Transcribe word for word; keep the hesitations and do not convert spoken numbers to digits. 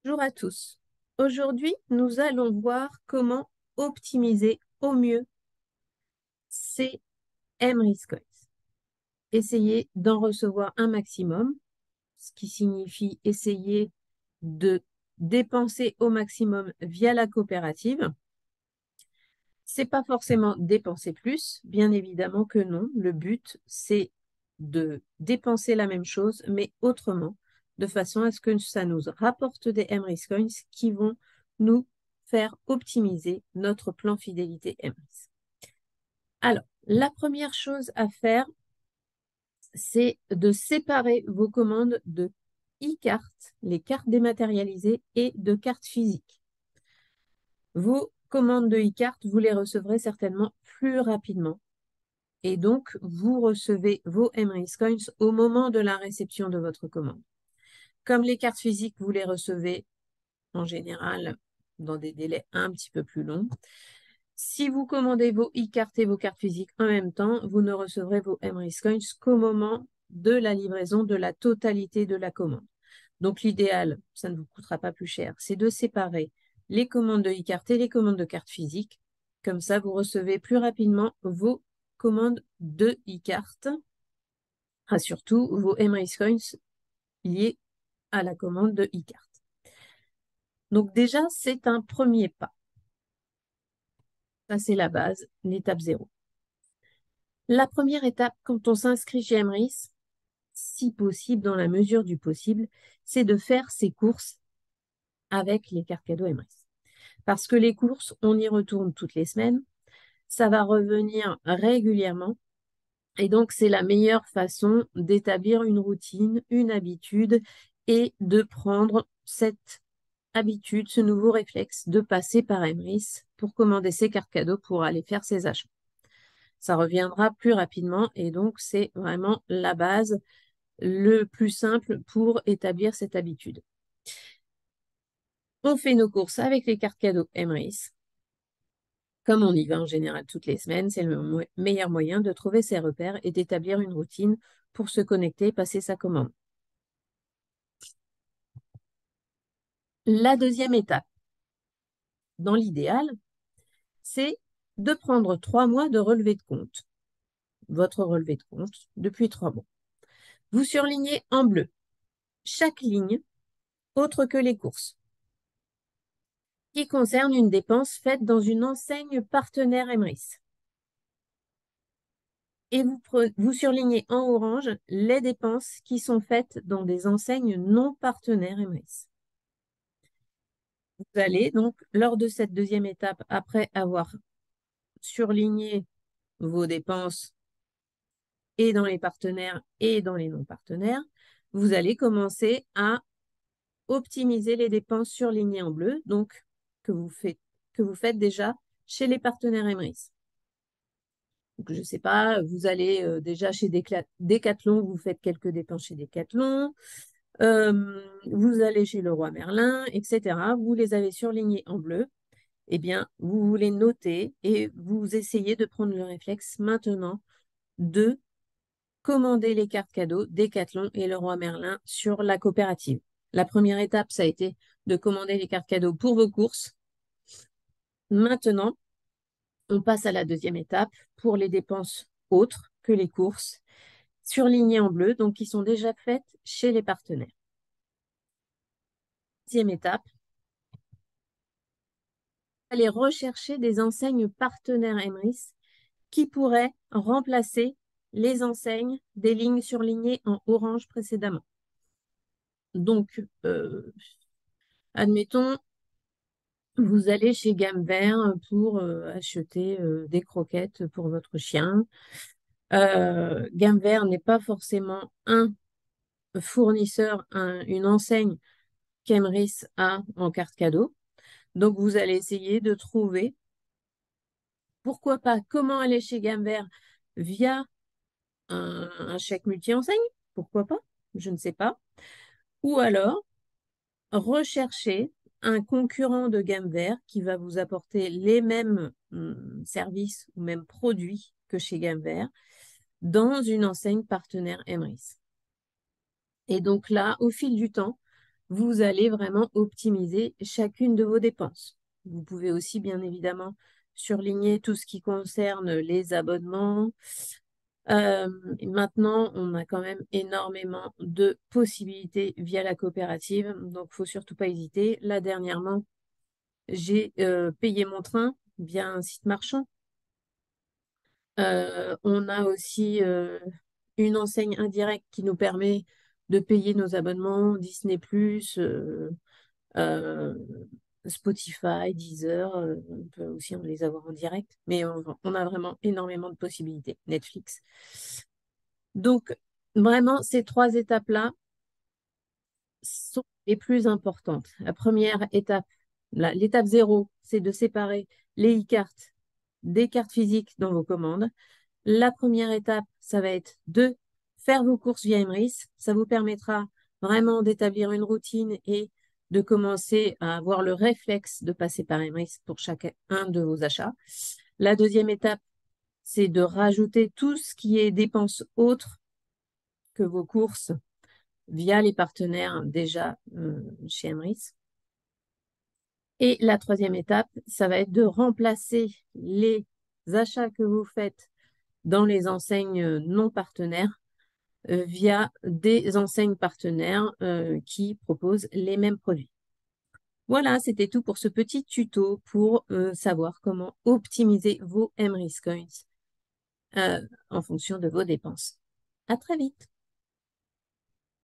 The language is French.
Bonjour à tous. Aujourd'hui, nous allons voir comment optimiser au mieux ces Emrys Coins. Essayer d'en recevoir un maximum, ce qui signifie essayer de dépenser au maximum via la coopérative. C'est pas forcément dépenser plus, bien évidemment que non. Le but, c'est de dépenser la même chose, mais autrement, de façon à ce que ça nous rapporte des Emrys Coins qui vont nous faire optimiser notre plan fidélité Emrys. Alors, la première chose à faire, c'est de séparer vos commandes de e-cartes, les cartes dématérialisées, et de cartes physiques. Vos commandes de e-cartes, vous les recevrez certainement plus rapidement. Et donc, vous recevez vos Emrys Coins au moment de la réception de votre commande. Comme les cartes physiques, vous les recevez en général dans des délais un petit peu plus longs. Si vous commandez vos e-cartes et vos cartes physiques en même temps, vous ne recevrez vos Emrys Coins qu'au moment de la livraison de la totalité de la commande. Donc, l'idéal, ça ne vous coûtera pas plus cher, c'est de séparer les commandes de e-cartes et les commandes de cartes physiques. Comme ça, vous recevez plus rapidement vos commandes de e-cartes, ah, surtout vos Emrys Coins liés à la commande de e-cartes. Donc déjà, c'est un premier pas. Ça, c'est la base, l'étape zéro. La première étape, quand on s'inscrit chez Emrys, si possible, dans la mesure du possible, c'est de faire ses courses avec les cartes cadeaux Emrys. Parce que les courses, on y retourne toutes les semaines, ça va revenir régulièrement. Et donc, c'est la meilleure façon d'établir une routine, une habitude et de prendre cette habitude, ce nouveau réflexe de passer par Emrys pour commander ses cartes cadeaux pour aller faire ses achats. Ça reviendra plus rapidement et donc c'est vraiment la base, le plus simple pour établir cette habitude. On fait nos courses avec les cartes cadeaux Emrys. Comme on y va en général toutes les semaines, c'est le mo- meilleur moyen de trouver ses repères et d'établir une routine pour se connecter et passer sa commande. La deuxième étape, dans l'idéal, c'est de prendre trois mois de relevé de compte, votre relevé de compte depuis trois mois. Vous surlignez en bleu chaque ligne autre que les courses qui concerne une dépense faite dans une enseigne partenaire Emrys. Et vous, vous surlignez en orange les dépenses qui sont faites dans des enseignes non partenaires Emrys. Vous allez donc, lors de cette deuxième étape, après avoir surligné vos dépenses et dans les partenaires et dans les non-partenaires, vous allez commencer à optimiser les dépenses surlignées en bleu, donc que vous faites, que vous faites déjà chez les partenaires Emrys. Donc, je ne sais pas, vous allez euh, déjà chez Decathlon, vous faites quelques dépenses chez Decathlon, euh, vous allez chez Leroy Merlin, et cetera. Vous les avez surlignés en bleu. Eh bien, vous les notez et vous essayez de prendre le réflexe maintenant de commander les cartes cadeaux Decathlon et Leroy Merlin sur la coopérative. La première étape, ça a été de commander les cartes cadeaux pour vos courses. Maintenant, on passe à la deuxième étape pour les dépenses autres que les courses, surlignées en bleu, donc qui sont déjà faites chez les partenaires. Deuxième étape, aller rechercher des enseignes partenaires Emrys qui pourraient remplacer les enseignes des lignes surlignées en orange précédemment. Donc, euh, admettons, vous allez chez Gamme Vert pour euh, acheter euh, des croquettes pour votre chien. Euh, Gamme Vert n'est pas forcément un fournisseur, un- une enseigne qu'Emrys a en carte cadeau. Donc, vous allez essayer de trouver, pourquoi pas, comment aller chez Gamme Vert via un, un chèque multi-enseigne. Pourquoi pas? Je ne sais pas. Ou alors, rechercher un concurrent de gamme vert qui va vous apporter les mêmes hum, services ou mêmes produits que chez Gamme Vert dans une enseigne partenaire Emrys. Et donc là, au fil du temps, vous allez vraiment optimiser chacune de vos dépenses. Vous pouvez aussi, bien évidemment, surligner tout ce qui concerne les abonnements. Euh, maintenant, on a quand même énormément de possibilités via la coopérative, donc il ne faut surtout pas hésiter. Là, dernièrement, j'ai euh, payé mon train via un site marchand. Euh, on a aussi euh, une enseigne indirecte qui nous permet de payer nos abonnements, Disney+, euh, euh, Spotify, Deezer, euh, on peut aussi les avoir en direct, mais on, on a vraiment énormément de possibilités, Netflix. Donc, vraiment, ces trois étapes-là sont les plus importantes. La première étape, la- l'étape zéro, c'est de séparer les e-cartes des cartes physiques dans vos commandes. La première étape, ça va être de faire vos courses via Emrys. Ça vous permettra vraiment d'établir une routine et de commencer à avoir le réflexe de passer par Emrys pour chacun de vos achats. La deuxième étape, c'est de rajouter tout ce qui est dépenses autres que vos courses via les partenaires déjà euh, chez Emrys. Et la troisième étape, ça va être de remplacer les achats que vous faites dans les enseignes non partenaires euh, via des enseignes partenaires euh, qui proposent les mêmes produits. Voilà, c'était tout pour ce petit tuto pour euh, savoir comment optimiser vos Emrys Coins euh, en fonction de vos dépenses. À très vite.